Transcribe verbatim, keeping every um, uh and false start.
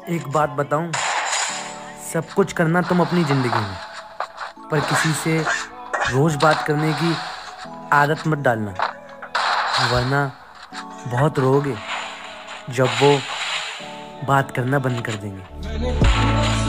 एक बात बताऊं, सब कुछ करना तुम अपनी ज़िंदगी में, पर किसी से रोज़ बात करने की आदत मत डालना, वरना बहुत रोओगे जब वो बात करना बंद कर देंगे।